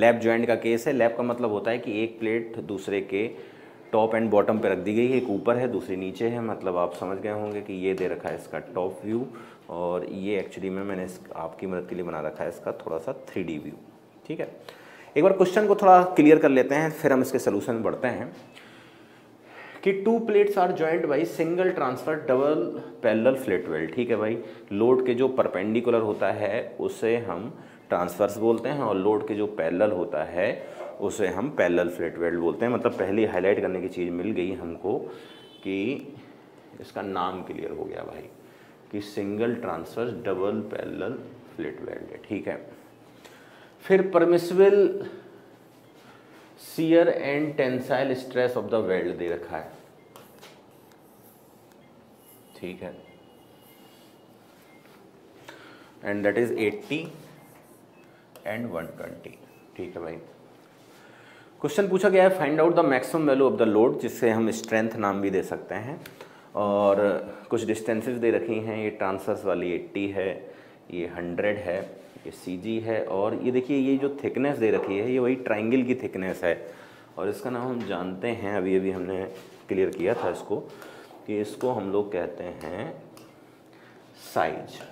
Lap joint का case है। Lap का मतलब होता है कि एक प्लेट दूसरे के टॉप एंड बॉटम पे रख दी गई है, एक ऊपर है दूसरी नीचे है। मतलब आप समझ गए होंगे कि ये दे रखा है इसका टॉप व्यू, और ये एक्चुअली में मैंने आपकी मदद के लिए बना रखा है इसका थोड़ा सा 3D व्यू। ठीक है, एक बार क्वेश्चन को थोड़ा क्लियर कर लेते हैं, फिर हम इसके सोल्यूशन में बढ़ते हैं कि 2 plates are joint by single transfer double parallel flat weld. ठीक है भाई, लोड के जो परपेंडिकुलर होता है उसे हम ट्रांसवर्स बोलते हैं, और लोड के जो पैरेलल होता है उसे हम पैरेलल फ्लैट वेल्ड बोलते हैं। मतलब पहले हाईलाइट करने की चीज़ मिल गई हमको कि इसका नाम क्लियर हो गया भाई कि single transverse double parallel flat weld है। ठीक है, फिर permissible shear and tensile stress of the weld दे रखा है। ठीक है, एंड दैट इज 80 एंड 120। ठीक है भाई, क्वेश्चन पूछा गया है find out the maximum value of the load, जिससे हम स्ट्रेंथ नाम भी दे सकते हैं, और कुछ डिस्टेंसेस दे रखी हैं। ये ट्रांसवर्स वाली 80 है, ये 100 है, ये CG है, और ये देखिए ये जो थिकनेस दे रखी है ये वही ट्राइंगल की थिकनेस है, और इसका नाम हम जानते हैं, अभी अभी हमने क्लियर किया था इसको, कि इसको हम लोग कहते हैं साइज।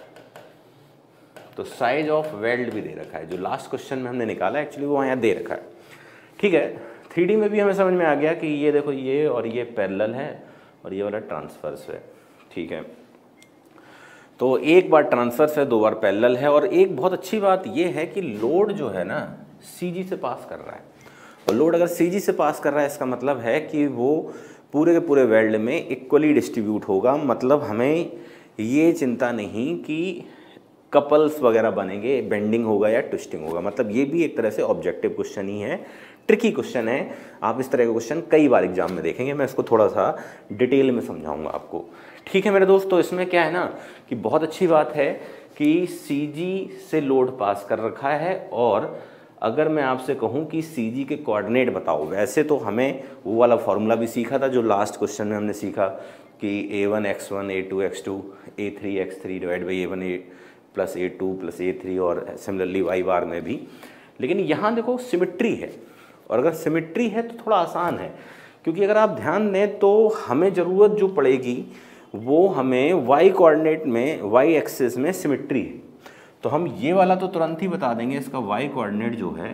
तो साइज ऑफ वेल्ड भी दे रखा है, जो लास्ट क्वेश्चन में हमने निकाला एक्चुअली वो यहाँ दे रखा है। ठीक है, 3D में भी हमें समझ में आ गया कि ये देखो ये और ये पैरेलल है और ये वाला ट्रांसवर्स है। ठीक है, तो एक बार ट्रांसवर्स है, 2 बार पैरेलल है, और एक बहुत अच्छी बात ये है कि लोड जो है ना CG से पास कर रहा है, और लोड अगर CG से पास कर रहा है इसका मतलब है कि वो पूरे के पूरे वेल्ड में इक्वली डिस्ट्रीब्यूट होगा। मतलब हमें ये चिंता नहीं कि कपल्स वगैरह बनेंगे, बेंडिंग होगा या ट्विस्टिंग होगा। मतलब ये भी एक तरह से ऑब्जेक्टिव क्वेश्चन ही है, ट्रिकी क्वेश्चन है। आप इस तरह के क्वेश्चन कई बार एग्जाम में देखेंगे, मैं इसको थोड़ा सा डिटेल में समझाऊंगा आपको। ठीक है मेरे दोस्त, तो इसमें क्या है ना कि बहुत अच्छी बात है कि CG से लोड पास कर रखा है, और अगर मैं आपसे कहूं कि CG के कोऑर्डिनेट बताओ, वैसे तो हमें वो वाला फॉर्मूला भी सीखा था जो लास्ट क्वेश्चन में हमने सीखा कि A1 x1 A2 x2 A3 x3 divide by A1 plus A2 plus A3, और सिमिलरली y बार में भी। लेकिन यहाँ देखो सिमिट्री है, और अगर सिमिट्री है तो थोड़ा आसान है, क्योंकि अगर आप ध्यान दें तो हमें ज़रूरत जो पड़ेगी वो हमें y कोऑर्डिनेट में, y एक्सिस में सिमिट्री है। तो हम ये वाला तो तुरंत ही बता देंगे, इसका y कोऑर्डिनेट जो है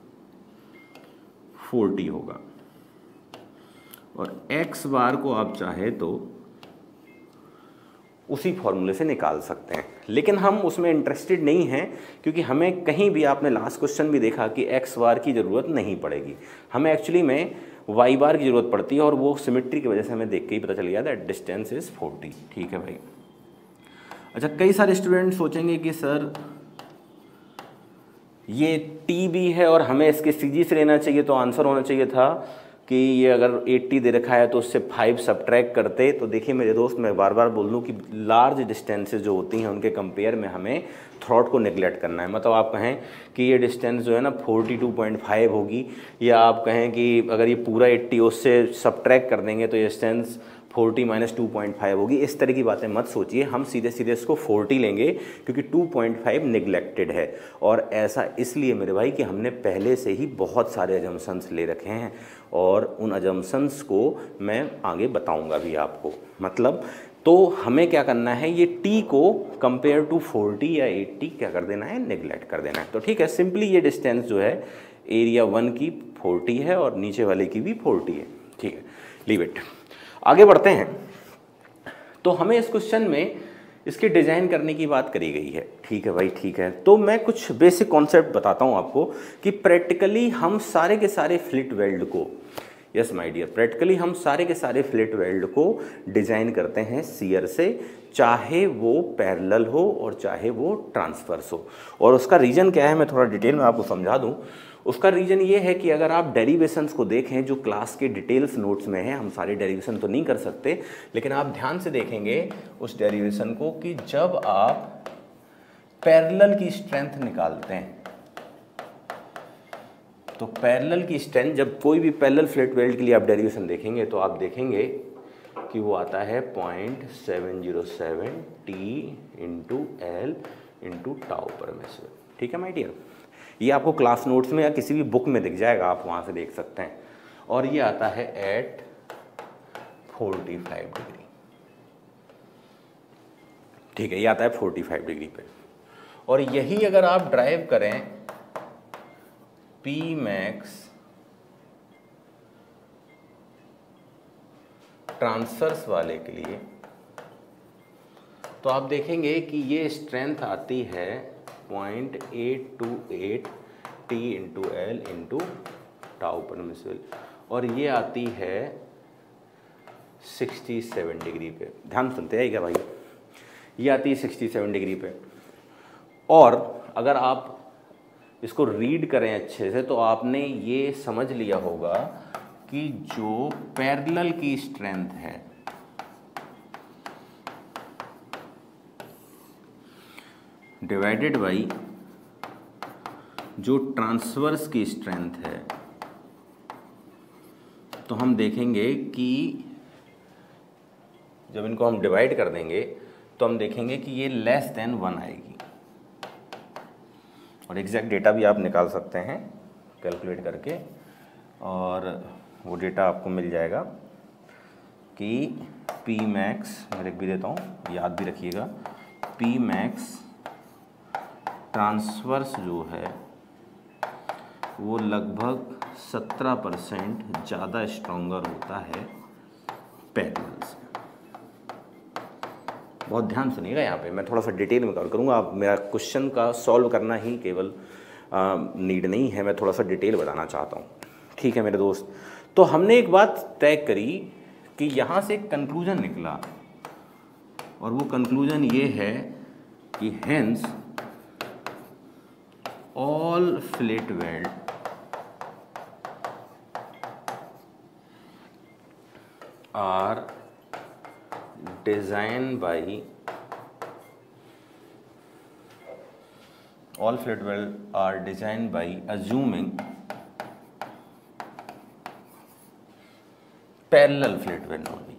40 होगा, और x बार को आप चाहे तो उसी फॉर्मूले से निकाल सकते हैं। लेकिन हम उसमें इंटरेस्टेड नहीं हैं, क्योंकि हमें कहीं भी, आपने लास्ट क्वेश्चन भी देखा कि x बार की ज़रूरत नहीं पड़ेगी, हमें एक्चुअली में y बार की ज़रूरत पड़ती है, और वो सिमिट्री की वजह से हमें देख के ही पता चल गया दैट डिस्टेंस इज़ 40। ठीक है भाई। अच्छा, कई सारे स्टूडेंट सोचेंगे कि सर ये T भी है और हमें इसके CG से लेना चाहिए, तो आंसर होना चाहिए था कि ये अगर 80 दे रखा है तो उससे 5 सब्ट्रैक्ट करते। तो देखिए मेरे दोस्त, मैं बार बार बोल दूँ कि लार्ज डिस्टेंसेज जो होती हैं उनके कंपेयर में हमें थ्रॉट को नेगलेक्ट करना है। मतलब आप कहें कि ये डिस्टेंस जो है ना 42.5 होगी, या आप कहें कि अगर ये पूरा 80 उससे सब्ट्रैक्ट कर देंगे तो ये डिस्टेंस 40 माइनस 2.5 होगी। इस तरह की बातें मत सोचिए, हम सीधे सीधे इसको 40 लेंगे, क्योंकि 2.5 निगलेक्टेड है। और ऐसा इसलिए मेरे भाई कि हमने पहले से ही बहुत सारे अजम्पशंस ले रखे हैं, और उन अजम्पशंस को मैं आगे बताऊंगा भी आपको। मतलब तो हमें क्या करना है, ये T को कंपेयर टू 40 या 80 क्या कर देना है, नेगलेक्ट कर देना है। तो ठीक है, सिंपली ये डिस्टेंस जो है एरिया 1 की 40 है और नीचे वाले की भी 40 है। ठीक है, लीव इट। आगे बढ़ते हैं। तो हमें इस क्वेश्चन में इसके डिज़ाइन करने की बात करी गई है। ठीक है भाई, ठीक है। तो मैं कुछ बेसिक कॉन्सेप्ट बताता हूँ आपको कि प्रैक्टिकली हम सारे के सारे फ्लिट वेल्ड को, यस माय डियर, प्रैक्टिकली हम सारे के सारे फ्लिट वेल्ड को डिज़ाइन करते हैं शियर से, चाहे वो पैरेलल हो और चाहे वो ट्रांसवर्स हो। और उसका रीज़न क्या है मैं थोड़ा डिटेल में आपको समझा दूँ। उसका रीज़न ये है कि अगर आप डेरिवेशंस को देखें जो क्लास के डिटेल्स नोट्स में है, हम सारे डेरिवेशन तो नहीं कर सकते, लेकिन आप ध्यान से देखेंगे उस डेरिवेशन को कि जब आप पैरेलल की स्ट्रेंथ निकालते हैं, तो पैरेलल की स्ट्रेंथ, जब कोई भी पैरेलल फ्लैट वेल्ड के लिए आप डेरिवेशन देखेंगे तो आप देखेंगे कि वो आता है 0.707 T into L into tau पर मीटर। ठीक है माय डियर, ये आपको क्लास नोट्स में या किसी भी बुक में दिख जाएगा, आप वहाँ से देख सकते हैं। और ये आता है एट 45 डिग्री, ठीक है, ये आता है 45 डिग्री पे। और यही अगर आप ड्राइव करें पी मैक्स ट्रांसवर्स वाले के लिए, तो आप देखेंगे कि ये स्ट्रेंथ आती है 0.828 T into L into tau permissible, और ये आती है 67 डिग्री पे। ध्यान सुनते हैं क्या भाई, ये आती है 67 डिग्री पे। और अगर आप इसको रीड करें अच्छे से तो आपने ये समझ लिया होगा कि जो पैरेलल की स्ट्रेंथ है डिवाइडेड बाई जो ट्रांसवर्स की स्ट्रेंथ है, तो हम देखेंगे कि जब इनको हम डिवाइड कर देंगे तो हम देखेंगे कि ये लेस देन 1 आएगी। और एग्जैक्ट डेटा भी आप निकाल सकते हैं कैलकुलेट करके, और वो डेटा आपको मिल जाएगा कि पी मैक्स, मैं लिख भी देता हूँ, याद भी रखिएगा, पी मैक्स ट्रांसवर्स जो है वो लगभग 17% ज़्यादा स्ट्रॉन्गर होता है पैरेलल से। बहुत ध्यान सुनिएगा, यहाँ पे मैं थोड़ा सा डिटेल में कवर करूँगा। आप मेरा क्वेश्चन का सॉल्व करना ही केवल नीड नहीं है, मैं थोड़ा सा डिटेल बताना चाहता हूँ, ठीक है मेरे दोस्त। तो हमने एक बात तय करी कि यहाँ से एक कंक्लूजन निकला, और वो कंक्लूजन ये है कि hence all fillet weld are designed by all fillet weld are designed by assuming parallel fillet weld only।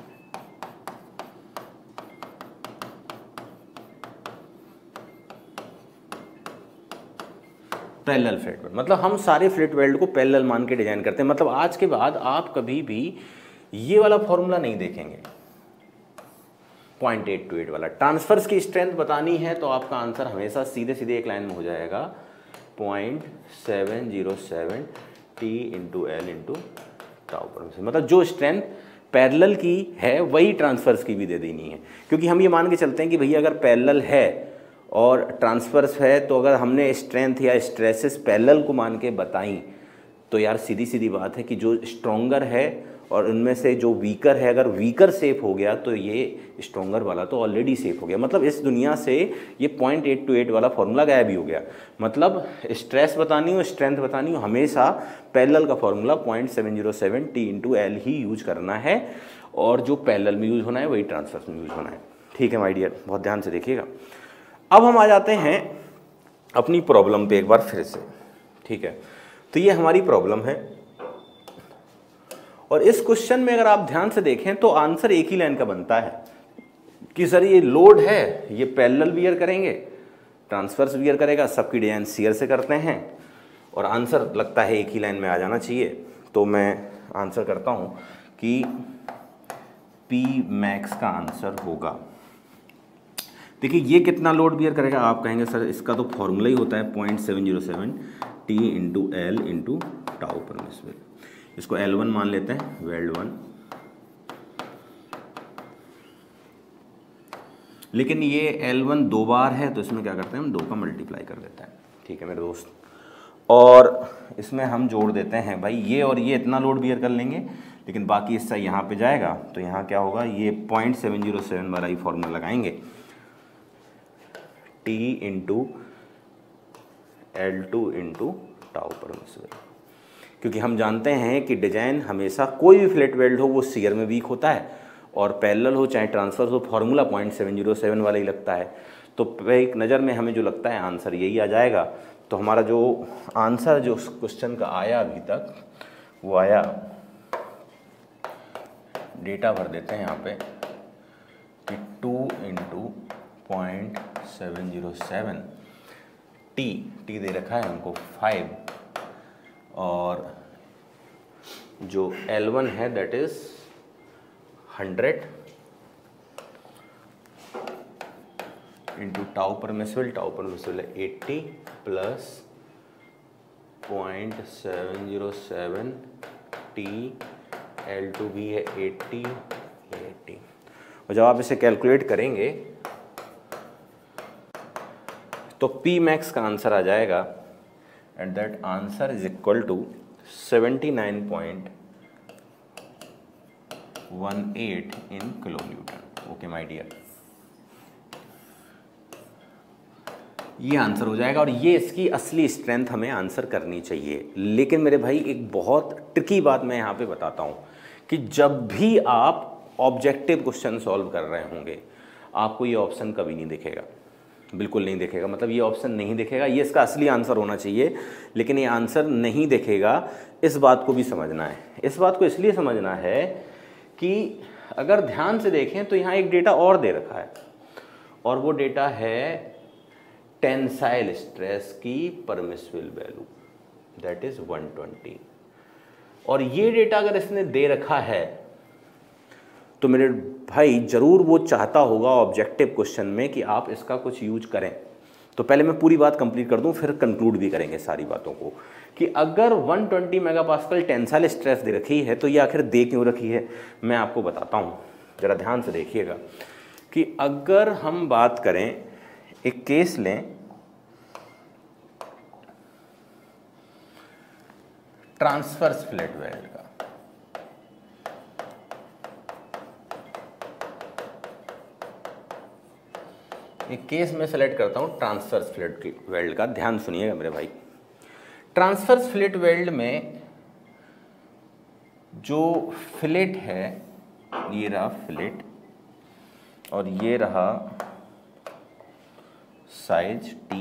Parallel fillet weld मतलब हम सारे फिलेट वेल्ड को पैरेलल मान के डिजाइन करते हैं। मतलब आज के बाद आप कभी भी ये वाला फॉर्मूला नहीं देखेंगे 0.828 वाला। ट्रांसफर्स की स्ट्रेंथ बतानी है तो आपका आंसर हमेशा सीधे सीधे एक लाइन में हो जाएगा 0.707 T into L into tau पर। मतलब जो स्ट्रेंथ पैरेलल की है वही ट्रांसफर्स की भी दे देनी है, क्योंकि हम ये मान के चलते हैं कि भैया अगर पैरेलल है और ट्रांसफर्स है तो अगर हमने स्ट्रेंथ या स्ट्रेसेस पैरेलल को मान के बताई तो यार सीधी सीधी बात है कि जो स्ट्रॉन्गर है और उनमें से जो वीकर है, अगर वीकर सेफ हो गया तो ये स्ट्रॉन्गर वाला तो ऑलरेडी सेफ हो गया। मतलब इस दुनिया से ये 0.828 वाला फॉर्मूला गायब ही हो गया। मतलब स्ट्रेस बतानी हो, स्ट्रेंथ बतानी हो, हमेशा पैरेलल का फॉर्मूला 0.707 T इंटू एल ही यूज करना है, और जो पैरेलल में यूज होना है वही ट्रांसफर्स में यूज होना है। ठीक है माय डियर, बहुत ध्यान से देखिएगा। अब हम आ जाते हैं अपनी प्रॉब्लम पे एक बार फिर से। ठीक है, तो ये हमारी प्रॉब्लम है, और इस क्वेश्चन में अगर आप ध्यान से देखें तो आंसर एक ही लाइन का बनता है कि सर ये लोड है, ये पैरेलल वियर करेंगे, ट्रांसफर्स वियर करेगा, सबकी डिजाइन शियर से करते हैं, और आंसर लगता है एक ही लाइन में आ जाना चाहिए। तो मैं आंसर करता हूं कि पी मैक्स का आंसर होगा। देखिए ये कितना लोड बियर करेगा, आप कहेंगे सर इसका तो फॉर्मूला ही होता है 0.707 T into L into tau permissible. इसको L1 मान लेते हैं, वेल्ड 1। लेकिन ये L1 दो बार है तो इसमें क्या करते हैं हम 2 का मल्टीप्लाई कर देते हैं। ठीक है मेरे दोस्त, और इसमें हम जोड़ देते हैं भाई ये और ये इतना लोड बियर कर लेंगे, लेकिन बाकी हिस्सा यहाँ पे जाएगा तो यहाँ क्या होगा, ये 0.707 वाला ही फॉर्मूला लगाएंगे, T into L2 into tau permissible. क्योंकि हम जानते हैं कि डिजाइन हमेशा कोई भी फ्लैट वेल्ड हो वो शियर में वीक होता है, और पैरेलल हो चाहे ट्रांसफर हो फॉर्मूला 0.707 वाला ही लगता है। तो एक नज़र में हमें जो लगता है आंसर यही आ जाएगा। तो हमारा जो आंसर जो क्वेश्चन का आया अभी तक वो आया, डेटा भर देते हैं यहाँ पे कि 2 इंटू 0.707 टी दे रखा है हमको 5, और जो L1 है that is 100 into tau permissible है 80 प्लस 0.707 टी, L2 भी है 80, और जब आप इसे कैलकुलेट करेंगे तो P मैक्स का आंसर आ जाएगा, and that answer is equal to 79.18 in kilonewton. Okay my dear, ये आंसर हो जाएगा, और ये इसकी असली स्ट्रेंथ हमें आंसर करनी चाहिए। लेकिन मेरे भाई एक बहुत ट्रिकी बात मैं यहाँ पे बताता हूँ कि जब भी आप ऑब्जेक्टिव क्वेश्चन सॉल्व कर रहे होंगे आपको ये ऑप्शन कभी नहीं दिखेगा, बिल्कुल नहीं दिखेगा। मतलब ये ऑप्शन नहीं दिखेगा, ये इसका असली आंसर होना चाहिए, लेकिन ये आंसर नहीं दिखेगा। इस बात को भी समझना है। इस बात को इसलिए समझना है कि अगर ध्यान से देखें तो यहाँ एक डेटा और दे रखा है, और वो डेटा है टेंसाइल स्ट्रेस की परमिसिबल वैल्यू दैट इज 120। और ये डेटा अगर इसने दे रखा है तो मेरे भाई ज़रूर वो चाहता होगा ऑब्जेक्टिव क्वेश्चन में कि आप इसका कुछ यूज करें। तो पहले मैं पूरी बात कंप्लीट कर दूं, फिर कंक्लूड भी करेंगे सारी बातों को, कि अगर 120 मेगापास्कल टेंसाइल स्ट्रेस दे रखी है तो ये आखिर दे क्यों रखी है, मैं आपको बताता हूं। ज़रा ध्यान से देखिएगा कि अगर हम बात करें, एक केस लें, ट्रांसवर्स फ्लैट वेल्ड का। एक केस में सेलेक्ट करता हूं ट्रांसवर्स फ्लैट वेल्ड का। ध्यान सुनिएगा मेरे भाई, ट्रांसवर्स फ्लैट वेल्ड में जो फिलेट है, ये रहा फिलेट और ये रहा साइज टी,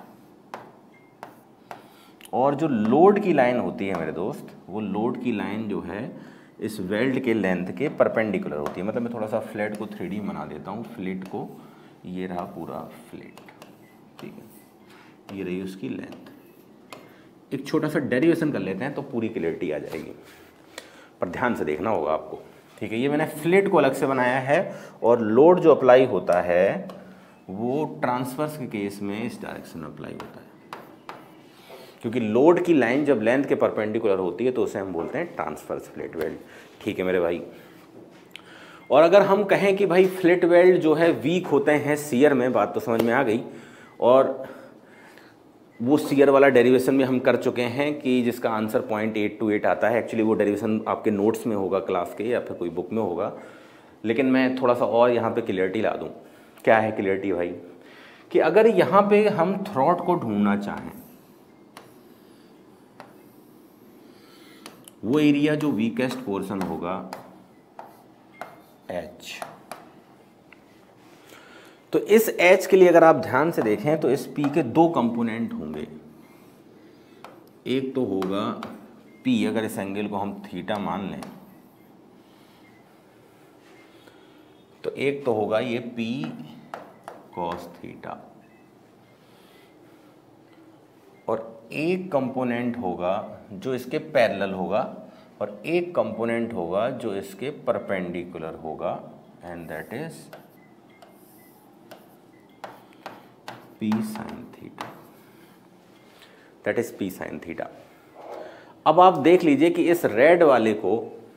और जो लोड की लाइन होती है मेरे दोस्त, वो लोड की लाइन जो है इस वेल्ड के लेंथ के परपेंडिकुलर होती है। मतलब मैं थोड़ा सा फ्लैट को 3D बना देता हूँ। फ्लैट को, ये रहा पूरा फ्लैट, ठीक है, ये रही उसकी लेंथ। एक छोटा सा डेरिवेशन कर लेते हैं तो पूरी क्लियरिटी आ जाएगी, पर ध्यान से देखना होगा आपको, ठीक है। ये मैंने फ्लैट को अलग से बनाया है, और लोड जो अप्लाई होता है वो ट्रांसवर्स के केस में इस डायरेक्शन में अप्लाई होता है, क्योंकि लोड की लाइन जब लेंथ के परपेंडिकुलर होती है तो उसे हम बोलते हैं ट्रांसवर्स फ्लैट वेल्ड, ठीक है मेरे भाई। और अगर हम कहें कि भाई फ्लैट वेल्ड जो है वीक होते हैं शियर में, बात तो समझ में आ गई, और वो शियर वाला डेरिवेशन भी हम कर चुके हैं कि जिसका आंसर 0.828 आता है। एक्चुअली वो डेरिवेशन आपके नोट्स में होगा क्लास के, या फिर कोई बुक में होगा, लेकिन मैं थोड़ा सा और यहाँ पे क्लियरिटी ला दूँ। क्या है क्लियरिटी भाई, कि अगर यहाँ पे हम थ्रॉट को ढूंढना चाहें, वो एरिया जो वीकेस्ट पोर्शन होगा H, तो इस H के लिए अगर आप ध्यान से देखें तो इस P के दो कंपोनेंट होंगे। एक तो होगा P, अगर इस एंगल को हम थीटा मान लें तो एक तो होगा ये P cos थीटा, और एक कंपोनेंट होगा जो इसके पैरेलल होगा, और एक कंपोनेंट होगा जो इसके परपेंडिकुलर होगा, and that is P sin theta, that is P sin theta. अब आप देख लीजिए कि इस रेड वाले को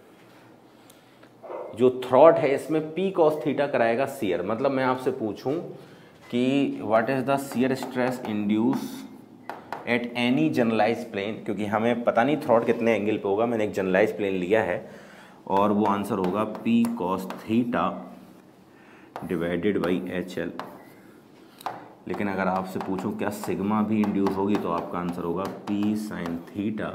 जो थ्रॉट है इसमें P cos थीटा कराएगा शियर। मतलब मैं आपसे पूछूं कि what is the shear stress induced at any generalise plane, क्योंकि हमें पता नहीं थ्रॉट कितने एंगल पे होगा, मैंने एक जनरलाइज प्लेन लिया है, और वो आंसर होगा P cos theta divided by HL। लेकिन अगर आपसे पूछूं क्या सिग्मा भी इंड्यूस होगी तो आपका आंसर होगा P sin theta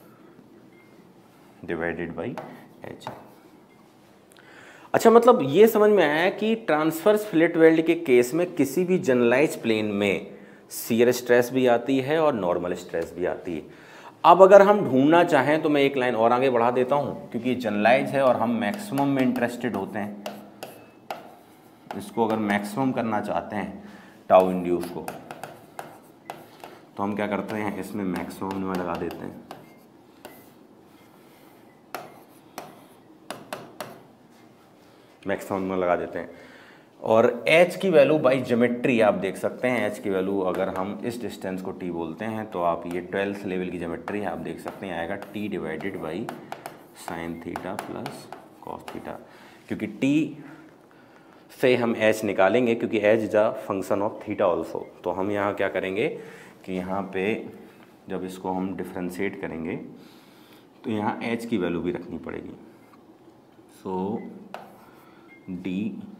divided by HL। अच्छा, मतलब ये समझ में आया कि ट्रांसवर्स फ्लैट वेल्ड के केस में किसी भी जनरलाइज प्लेन में शियर स्ट्रेस भी आती है और नॉर्मल स्ट्रेस भी आती है। अब अगर हम ढूंढना चाहें तो मैं एक लाइन और आगे बढ़ा देता हूं, क्योंकि ये जनरलाइज है और हम मैक्सिमम में इंटरेस्टेड होते हैं। इसको अगर मैक्सिमम करना चाहते हैं टाउ इंड्यूस को, तो हम क्या करते हैं, इसमें मैक्सिमम में लगा देते हैं। मैक्सिमम में लगा देते हैं और h की वैल्यू बाई ज्योमेट्री आप देख सकते हैं। h की वैल्यू अगर हम इस डिस्टेंस को t बोलते हैं तो आप ये 12th लेवल की ज्योमेट्री है, आप देख सकते हैं आएगा t divided by sine theta plus cos theta, क्योंकि t से हम h निकालेंगे क्योंकि h is a function of theta also. तो हम यहाँ क्या करेंगे कि यहाँ पे जब इसको हम डिफ्रेंशिएट करेंगे तो यहाँ h की वैल्यू भी रखनी पड़ेगी। So D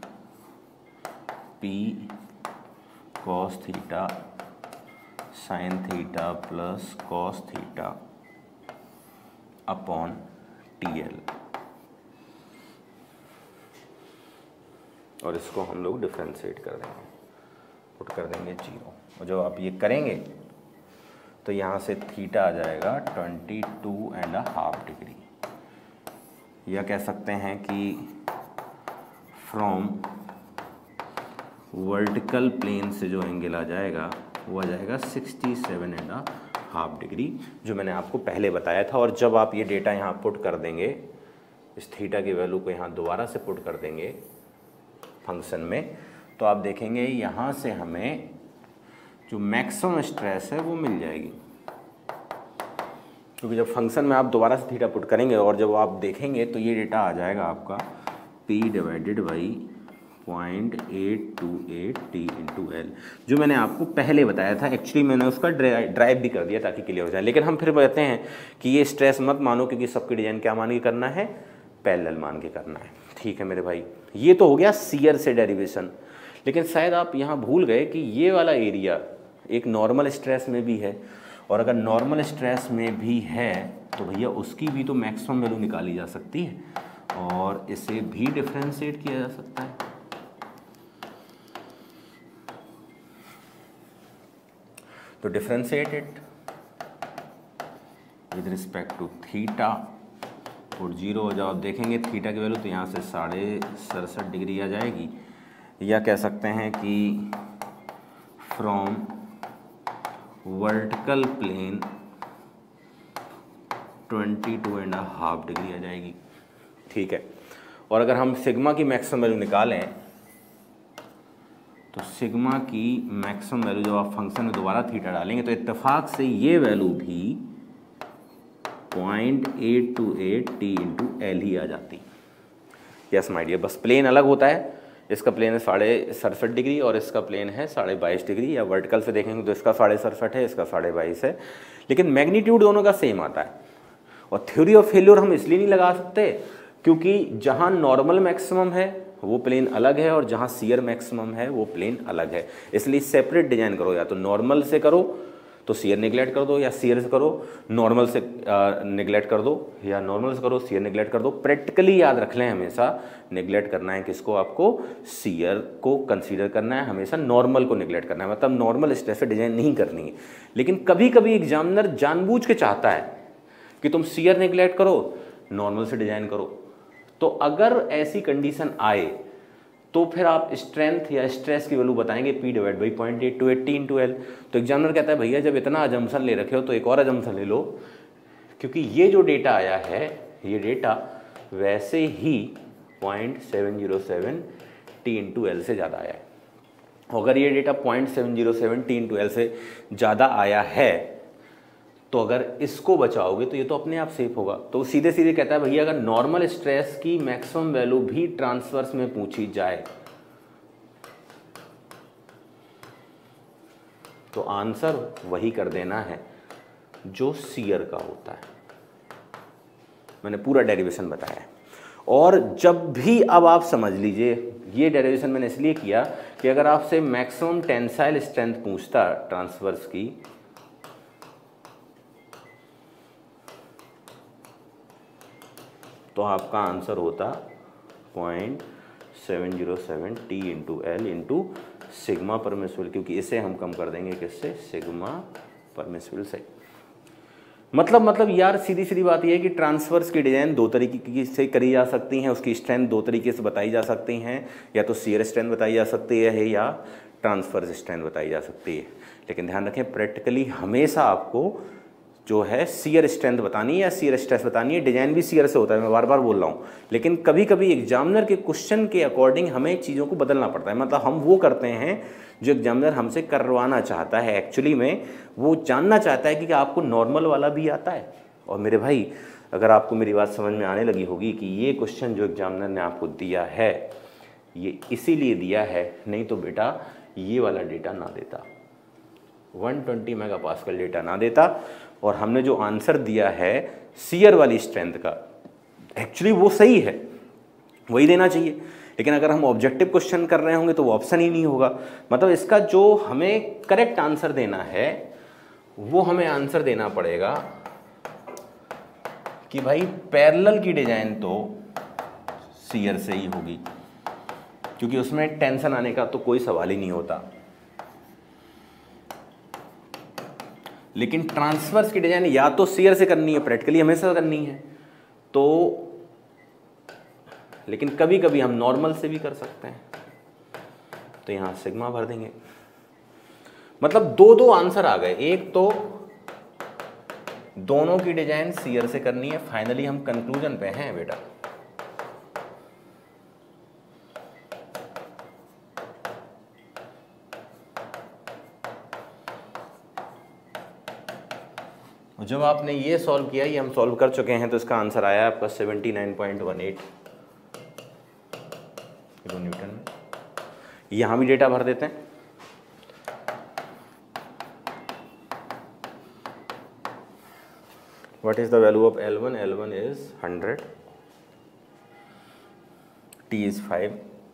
P cos theta sine theta plus cos theta upon T L, और इसको हम लोग डिफ्रेंशिएट कर देंगे, पुट कर देंगे 0। और जब आप ये करेंगे तो यहाँ से थीटा आ जाएगा 22.5 डिग्री, या कह सकते हैं कि फ्रॉम वर्टिकल प्लेन से जो एंगल आ जाएगा वो आ जाएगा 67.5 डिग्री, जो मैंने आपको पहले बताया था। और जब आप ये डेटा यहाँ पुट कर देंगे, इस थीटा की वैल्यू को यहाँ दोबारा से पुट कर देंगे फंक्शन में, तो आप देखेंगे यहाँ से हमें जो मैक्सिमम स्ट्रेस है वो मिल जाएगी, क्योंकि जब फंक्शन में आप दोबारा से थीटा पुट करेंगे और जब आप देखेंगे तो ये डेटा आ जाएगा आपका p divided by 0.828 t into L, जो मैंने आपको पहले बताया था। एक्चुअली मैंने उसका ड्राइव भी कर दिया ताकि क्लियर हो जाए, लेकिन हम फिर कहते हैं कि ये स्ट्रेस मत मानो, क्योंकि सबकी डिजाइन क्या मान के करना है, पैरेलल मान के करना है। ठीक है मेरे भाई, ये तो हो गया शियर से डेरिवेशन। लेकिन शायद आप यहाँ भूल गए कि ये वाला एरिया एक नॉर्मल स्ट्रेस में भी है, और अगर नॉर्मल स्ट्रेस में भी है तो भैया उसकी भी तो मैक्सिमम वैल्यू निकाली जा सकती है और इसे भी डिफरेंशिएट किया जा सकता है। तो differentiate it with respect to theta और 0 हो जाओ, देखेंगे थीटा की वैल्यू तो यहाँ से 67.5 डिग्री आ जाएगी, या कह सकते हैं कि फ्रॉम वर्टिकल प्लेन 22.5 डिग्री आ जाएगी। ठीक है, और अगर हम सिग्मा की मैक्सिमम वैल्यू निकालें तो सिग्मा की मैक्सिमम वैल्यू जब आप फंक्शन में दोबारा थीटा डालेंगे तो इत्तेफाक से ये वैल्यू भी 0.828 t इंटू एल ही आ जाती। यस माय डियर, बस प्लेन अलग होता है, इसका प्लेन है 67.5 डिग्री और इसका प्लेन है 22.5 डिग्री, या वर्टिकल से देखेंगे तो इसका 67.5 है, इसका 22.5 है, लेकिन मैग्नीट्यूड दोनों का सेम आता है। और थ्योरी ऑफ फेल्योर हम इसलिए नहीं लगा सकते क्योंकि जहाँ नॉर्मल मैक्सिमम है वो प्लेन अलग है और जहाँ शियर मैक्सिमम है वो प्लेन अलग है, इसलिए सेपरेट डिजाइन करो, या तो नॉर्मल से करो तो शियर निगलेक्ट कर दो, या शियर से करो नॉर्मल से निगलेक्ट कर दो, या नॉर्मल से करो शियर निगलेक्ट कर दो। प्रैक्टिकली याद रख लें, हमेशा निगलेक्ट करना है किसको, आपको शियर को कंसीडर करना है, हमेशा नॉर्मल को निगलेक्ट करना है, मतलब नॉर्मल स्ट्रेस से डिजाइन नहीं करनी है। लेकिन कभी कभी एग्जामिनर जानबूझ के चाहता है कि तुम शियर निगलेक्ट करो, नॉर्मल से डिजाइन करो। तो अगर ऐसी कंडीशन आए तो फिर आप स्ट्रेंथ या स्ट्रेस की वैल्यू बताएंगे p divide by 0.828 t into L. तो एग्जामिनर कहता है भैया जब इतना अजम्पशन ले रखे हो तो एक और अजम्पशन ले लो, क्योंकि ये जो डेटा आया है ये डेटा वैसे ही 0.707 t इंटू एल से ज़्यादा आया है। अगर ये डेटा 0.707 t इंटू एल से ज़्यादा आया है तो अगर इसको बचाओगे तो ये तो अपने आप सेफ होगा। तो सीधे सीधे कहता है भैया अगर नॉर्मल स्ट्रेस की मैक्सिमम वैल्यू भी ट्रांसवर्स में पूछी जाए तो आंसर वही कर देना है जो शियर का होता है। मैंने पूरा डेरिवेशन बताया है। और जब भी, अब आप समझ लीजिए, ये डेरिवेशन मैंने इसलिए किया कि अगर आपसे मैक्सिमम टेंसाइल स्ट्रेंथ पूछता ट्रांसवर्स की तो आपका आंसर होता 0.707 t into L into sigma permissible, क्योंकि इसे हम कम कर देंगे किससे, सिग्मा परमिसिबल से। मतलब यार सीधी सीधी बात यह है कि ट्रांसवर्स की डिजाइन दो तरीके से करी जा सकती हैं, उसकी स्ट्रेंथ दो तरीके से बताई जा सकती हैं, या तो शियर स्ट्रेंथ बताई जा सकती है या ट्रांसवर्स स्ट्रेंथ बताई जा सकती है। लेकिन ध्यान रखें प्रैक्टिकली हमेशा आपको जो है शियर स्ट्रेंथ बतानी है या शियर स्ट्रेस बतानी है। डिजाइन भी शियर से होता है, मैं बार बार बोल रहा हूँ, लेकिन कभी कभी एग्जामिनर के क्वेश्चन के अकॉर्डिंग हमें चीज़ों को बदलना पड़ता है। मतलब हम वो करते हैं जो एग्जामिनर हमसे करवाना चाहता है। एक्चुअली में वो जानना चाहता है कि आपको नॉर्मल वाला भी आता है। और मेरे भाई अगर आपको मेरी बात समझ में आने लगी होगी कि ये क्वेश्चन जो एग्जामिनर ने आपको दिया है ये इसीलिए दिया है, नहीं तो बेटा ये वाला डेटा ना देता, 120 मेगापास्कल डेटा ना देता। और हमने जो आंसर दिया है शियर वाली स्ट्रेंथ का, एक्चुअली वो सही है, वही देना चाहिए। लेकिन अगर हम ऑब्जेक्टिव क्वेश्चन कर रहे होंगे तो वो ऑप्शन ही नहीं होगा। मतलब इसका जो हमें करेक्ट आंसर देना है वो हमें आंसर देना पड़ेगा कि भाई पैरेलल की डिजाइन तो शियर से ही होगी, क्योंकि उसमें टेंशन आने का तो कोई सवाल ही नहीं होता। लेकिन ट्रांसवर्स की डिजाइन या तो शियर से करनी है, प्रैक्टिकली हमेशा करनी है तो, लेकिन कभी कभी हम नॉर्मल से भी कर सकते हैं। तो यहां सिग्मा भर देंगे। मतलब दो आंसर आ गए, एक तो दोनों की डिजाइन शियर से करनी है। फाइनली हम कंक्लूजन पे हैं बेटा। जब आपने ये सॉल्व किया, ये हम सॉल्व कर चुके हैं, तो इसका आंसर आया आपका 79.18 किलो न्यूटन में। यहां भी डेटा भर देते हैं। What is the value of L1? L1 is 100, T is 5,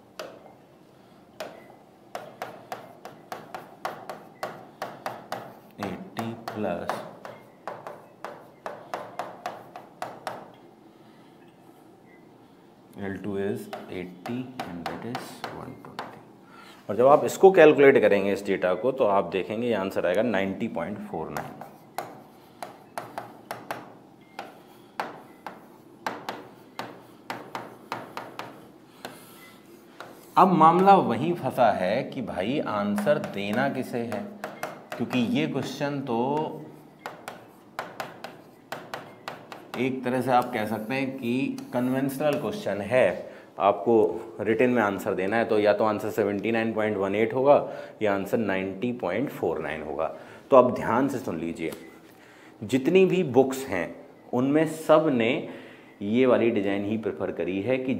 plus L2 is 80 and that is 120। और जब आप इसको कैलकुलेट करेंगे इस डेटा को, तो आप देखेंगे ये आंसर आएगा 90.49। अब मामला वहीं फंसा है कि भाई आंसर देना किसे है, क्योंकि ये क्वेश्चन तो एक तरह से आप कह सकते हैं कि कन्वेंशनल क्वेश्चन है। आपको रिटन में आंसर देना है, तो या तो आंसर 79.18 होगा या आंसर 90.49 होगा। तो अब ध्यान से सुन लीजिए, जितनी भी बुक्स हैं उनमें सब ने ये वाली डिज़ाइन ही प्रेफर करी है कि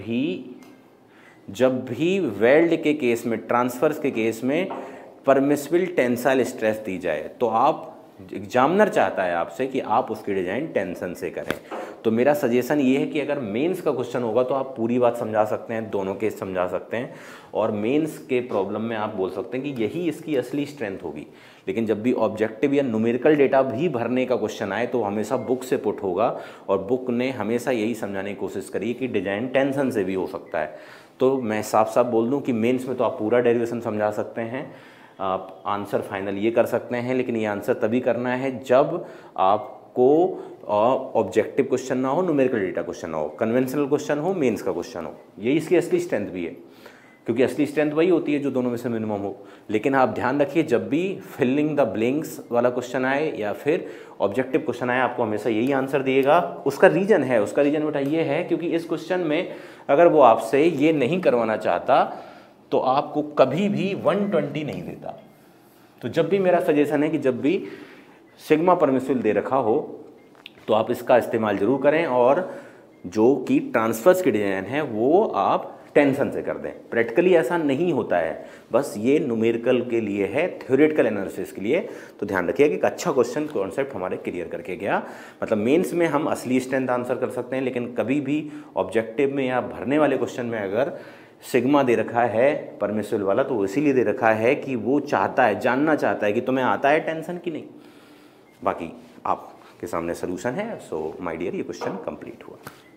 जब भी वेल्ड के केस में, ट्रांसफर्स के केस में परमिसिबल टेंसाइल स्ट्रेस दी जाए, तो आप एग्जामिनर चाहता है आपसे कि आप उसकी डिज़ाइन टेंशन से करें। तो मेरा सजेशन ये है कि अगर मेंस का क्वेश्चन होगा तो आप पूरी बात समझा सकते हैं, दोनों केस समझा सकते हैं, और मेंस के प्रॉब्लम में आप बोल सकते हैं कि यही इसकी असली स्ट्रेंथ होगी। लेकिन जब भी ऑब्जेक्टिव या न्यूमेरिकल डेटा भी भरने का क्वेश्चन आए तो हमेशा बुक से पुट होगा, और बुक ने हमेशा यही समझाने की कोशिश करी कि डिज़ाइन टेंशन से भी हो सकता है। तो मैं साफ साफ बोल दूं कि मेंस में तो आप पूरा डेरिवेशन समझा सकते हैं, आप आंसर फाइनल ये कर सकते हैं, लेकिन ये आंसर तभी करना है जब आपको ऑब्जेक्टिव क्वेश्चन ना हो, न्यूमेरिकल डेटा क्वेश्चन ना हो, कन्वेंशनल क्वेश्चन हो, मेंस का क्वेश्चन हो। यही इसकी असली स्ट्रेंथ भी है, क्योंकि असली स्ट्रेंथ वही होती है जो दोनों में से मिनिमम हो। लेकिन आप ध्यान रखिए, जब भी फिलिंग द ब्लैंक्स वाला क्वेश्चन आए या फिर ऑब्जेक्टिव क्वेश्चन आए, आपको हमेशा यही आंसर दिएगा। उसका रीज़न बेटा ये है क्योंकि इस क्वेश्चन में अगर वो आपसे ये नहीं करवाना चाहता तो आपको कभी भी 120 नहीं देता। तो जब भी मेरा सजेशन है कि जब भी सिग्मा परमिसिबल दे रखा हो तो आप इसका इस्तेमाल जरूर करें, और जो कि ट्रांसफर्स की डिज़ाइन है वो आप टेंशन से कर दें। प्रैक्टिकली ऐसा नहीं होता है, बस ये न्यूमेरिकल के लिए है, थ्योरेटिकल एनालिसिस के लिए। तो ध्यान रखिए कि एक अच्छा क्वेश्चन कॉन्सेप्ट हमारे क्लियर करके गया। मतलब मेंस में हम असली स्ट्रेंथ आंसर कर सकते हैं, लेकिन कभी भी ऑब्जेक्टिव में या भरने वाले क्वेश्चन में अगर सिग्मा दे रखा है परमिसिबल वाला, तो इसीलिए दे रखा है कि वो चाहता है, जानना चाहता है कि तुम्हें आता है टेंशन की नहीं। बाकी आपके सामने सोल्यूशन है। सो माय डियर, ये क्वेश्चन कंप्लीट हुआ।